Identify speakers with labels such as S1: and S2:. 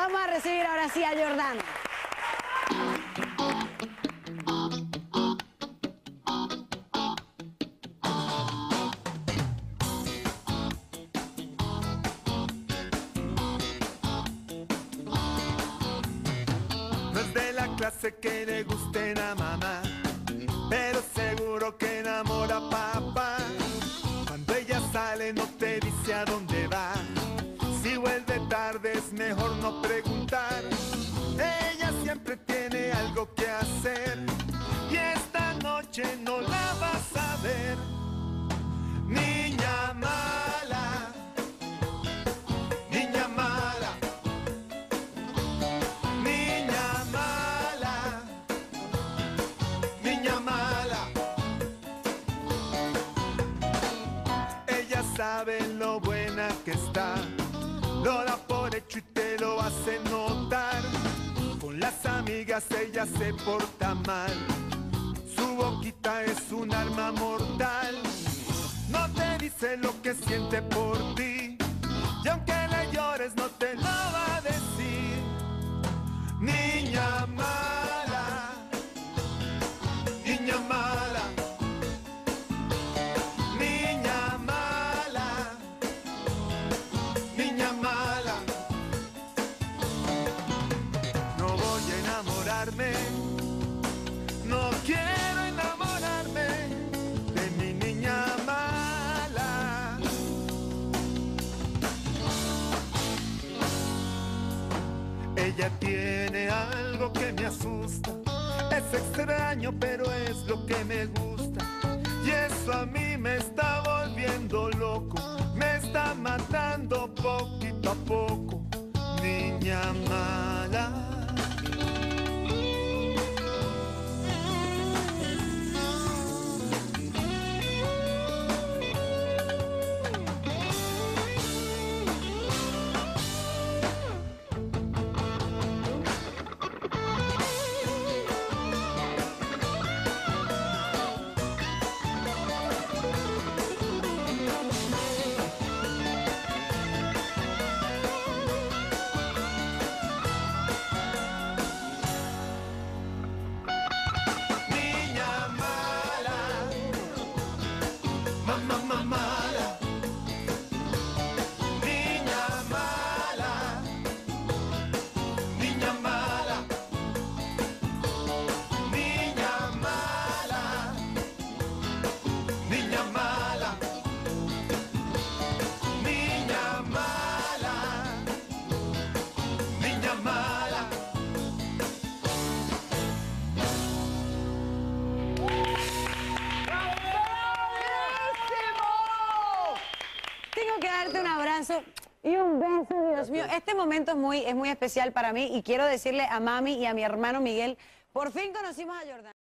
S1: Vamos a recibir ahora sí a Jordana.
S2: No es de la clase que le gusten a mamá, pero seguro que enamora a papá. Cuando ella sale no te dice a dónde va. Si vuelve tarde es mejor no preguntar. Ella siempre tiene algo que hacer y esta noche no la vas a ver. Niña mala, niña mala, niña mala, niña mala. Ella sabe lo buena que está, lo da por hecho y te lo hace notar. Con las amigas ella se porta mal, su boquita es un arma mortal. No te dice lo que siente por ti y aunque le llores no te lo va a decir. Niña mala, niña mala, niña mala, niña mala. No voy a enamorarme, no quiero enamorarme de mi niña mala. Ella tiene algo que me asusta, es extraño pero es lo que me gusta. Y eso a mí me está volviendo loco, me está matando poquito a poco. Niña mala. Mamá mala, niña mala, niña mala, niña mala, niña mala, niña mala, niña mala.
S1: Tengo que darte un abrazo y un beso, Dios mío. Este momento es muy especial para mí y quiero decirle a mami y a mi hermano Miguel, por fin conocimos a Jordana.